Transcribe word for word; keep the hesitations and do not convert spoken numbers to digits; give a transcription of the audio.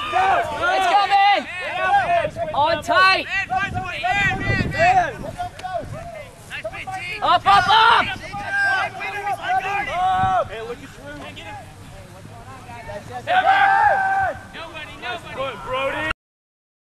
It's coming! On tight! Up, up, up! Hey, look at Drew.